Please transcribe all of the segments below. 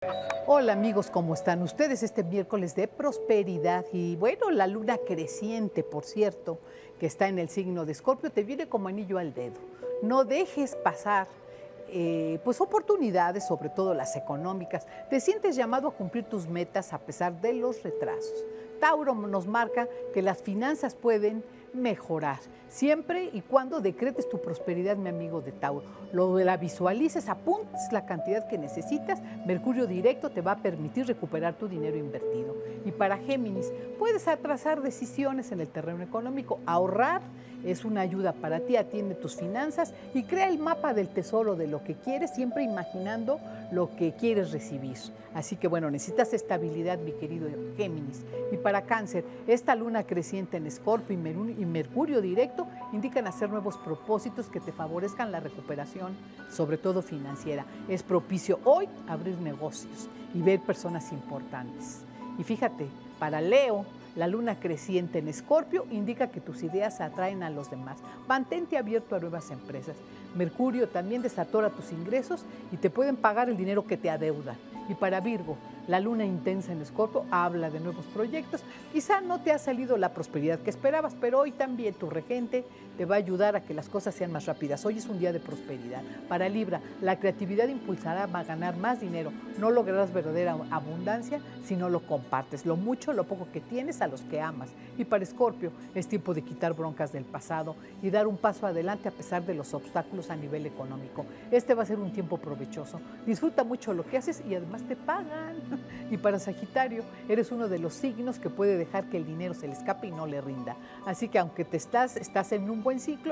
Hola amigos, ¿cómo están ustedes este miércoles de prosperidad? Y bueno, la luna creciente, por cierto, que está en el signo de Escorpio, te viene como anillo al dedo. No dejes pasar pues oportunidades, sobre todo las económicas. Te sientes llamado a cumplir tus metas a pesar de los retrasos. Tauro nos marca que las finanzas pueden mejorar, siempre y cuando decretes tu prosperidad, mi amigo de Tauro. Lo la visualices, apuntes la cantidad que necesitas, Mercurio directo te va a permitir recuperar tu dinero invertido. Y para Géminis, puedes atrasar decisiones en el terreno económico, ahorrar es una ayuda para ti, atiende tus finanzas y crea el mapa del tesoro de lo que quieres, siempre imaginando lo que quieres recibir. Así que bueno, necesitas estabilidad, mi querido Géminis. Y para Cáncer, esta luna creciente en Escorpio y Mercurio directo indican hacer nuevos propósitos que te favorezcan la recuperación, sobre todo financiera. Es propicio hoy abrir negocios y ver personas importantes. Y fíjate, para Leo, la luna creciente en Escorpio indica que tus ideas atraen a los demás. Mantente abierto a nuevas empresas. Mercurio también desatora tus ingresos y te pueden pagar el dinero que te adeudan. Y para Virgo, la luna intensa en Escorpio habla de nuevos proyectos. Quizá no te ha salido la prosperidad que esperabas, pero hoy también tu regente te va a ayudar a que las cosas sean más rápidas. Hoy es un día de prosperidad. Para Libra, la creatividad impulsará a ganar más dinero. No lograrás verdadera abundancia si no lo compartes. Lo mucho, lo poco que tienes a los que amas. Y para Escorpio, es tiempo de quitar broncas del pasado y dar un paso adelante a pesar de los obstáculos a nivel económico. Este va a ser un tiempo provechoso. Disfruta mucho lo que haces y además te pagan. Y para Sagitario, eres uno de los signos que puede dejar que el dinero se le escape y no le rinda. Así que aunque estás en un buen ciclo,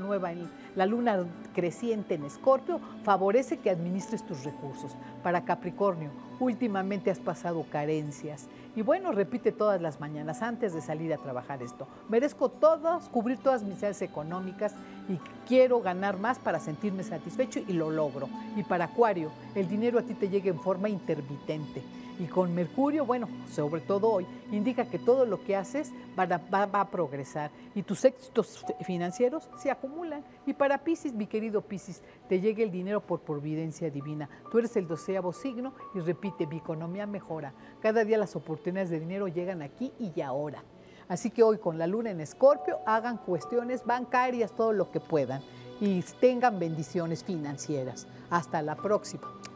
la luna creciente en Escorpio favorece que administres tus recursos. Para Capricornio, últimamente has pasado carencias. Y bueno, repite todas las mañanas antes de salir a trabajar esto. Merezco cubrir todas mis necesidades económicas y quiero ganar más para sentirme satisfecho y lo logro. Y para Acuario, el dinero a ti te llega en forma intermitente. Y con Mercurio, bueno, sobre todo hoy, indica que todo lo que haces va a progresar y tus éxitos financieros se acumulan. Y para Piscis, mi querido Piscis, te llega el dinero por providencia divina. Tú eres el 12º signo y repite, mi economía mejora. Cada día las oportunidades de dinero llegan aquí y ahora. Así que hoy con la luna en Escorpio, hagan cuestiones bancarias todo lo que puedan y tengan bendiciones financieras. Hasta la próxima.